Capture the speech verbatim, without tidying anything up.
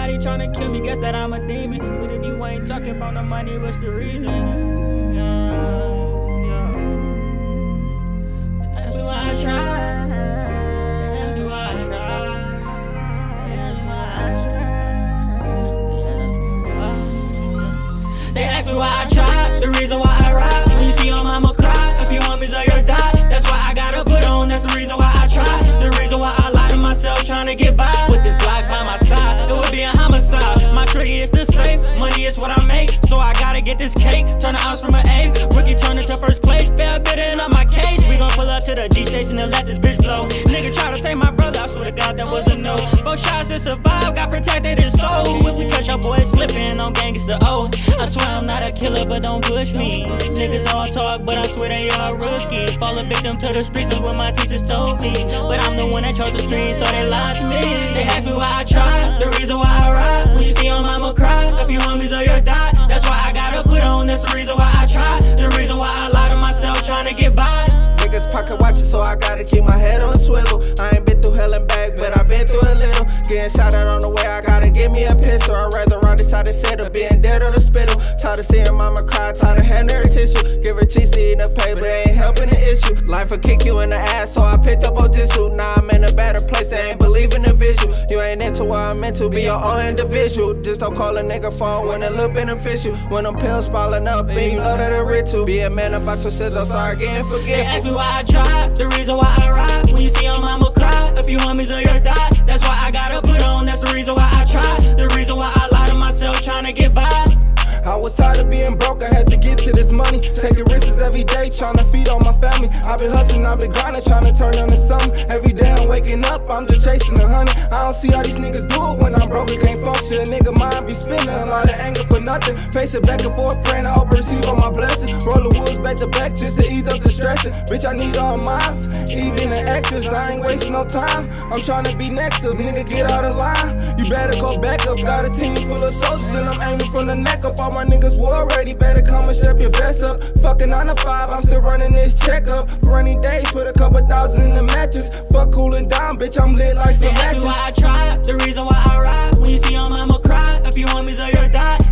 Everybody tryna kill me, guess that I'm a demon. But if you ain't talking about no money, what's the reason? Yeah, yeah. That's why I try. That's why I try. That's why I try. They ask me why I try. The reason why I ride. When you see your mama cry, a few homies of your die. That's why I gotta put on. That's the reason why I try. The reason why I lie to myself, trying to get by. With this Glock by my side, it would be a homicide. My trigger is the safe, money is what I make, so I gotta get this cake. Turn the ounce from an eighth, rookie turn into first place. Fair bidding up my case. We gon' pull up to the G station and let this bitch blow. Nigga try to take my brother, I swear to God that was a no. Four shots and survive, got protected his soul. If we catch your boy slipping on gangsta O, I swear I'm not a killer, but don't push me. Niggas all talk, but I swear they all rookies. Fall a victim to the streets is what my teachers told me. But I'm the one that chose the streets, so they lied to me. They ask me why I try, the reason why I ride. When you see your mama cry, a few homies of your die. That's why I gotta put on, that's the reason why I try. The reason why I lie to myself, trying to get by. Niggas pocket watching, so I gotta keep my head on a swivel. I ain't been through hell and back, but I've been through a little. Getting shot at on the way, I gotta give me a pistol. I'd rather ride this side of settle, being dead on the spittle. Tired of seeing mama cry, tired of handing her tissue. Give her cheese to eat the pay, but it ain't helping the issue. Life will kick you in the ass, so I picked up Ojitsu. Now I'm in a better place, they ain't believing the visual. You ain't into what I'm into, be your own individual. Just don't call a nigga phone when it look beneficial. When them pills piling up, and you know that a ritual. Be a man about your shit, though, sorry again, forget. They ask me why I try, the reason why I ride. When you see your mama cry, a few homies of your die. That's why I gotta put on, that's the reason why I try. The reason why I lie to myself, trying to get by. I was tired of being broke, I had to get to this money. Taking risks every day, trying to feed on my family. I've been hustling, I've been grinding, trying to turn into something. Every day I'm waking up, I'm just chasing the honey. I don't see how these niggas do it when I'm broke, it can't function. A nigga mind be spinning, a lot of anger for nothing. Pacing back and forth, praying I hope I receive all my blessings. Roll the woods back to back just to ease up the stressing. Bitch, I need all mines, even the extras, I ain't wasting no time. I'm trying to be next to nigga, get out of line. You better go back up, got a team full of soldiers and I'm aiming from the neck up. All my niggas war ready, better come and strap your vest up. Fucking nine to five, I'm still running this checkup. For rainy days, put a couple thousand in the mattress. Fuck cooling down, bitch, I'm lit like some matches. That's why I try, the reason why I ride. When you see your mama cry, a few homies of your die.